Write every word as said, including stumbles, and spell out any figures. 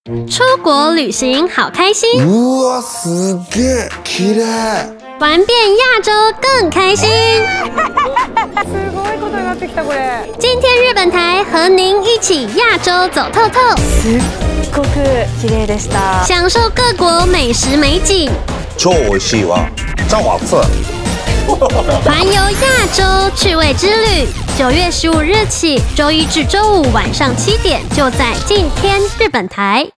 出国旅行好开心！ うわ、すげえ綺麗。 玩遍亚洲更开心！ すごいことになってきたこれ。 今天日本台和您一起亚洲走透透， すっごく綺麗でした。 享受各国美食美景， 超美味しいわ。超好吃。 环游亚洲趣味之旅，九月十五日起，周一至周五晚上七点，就在今天日本台。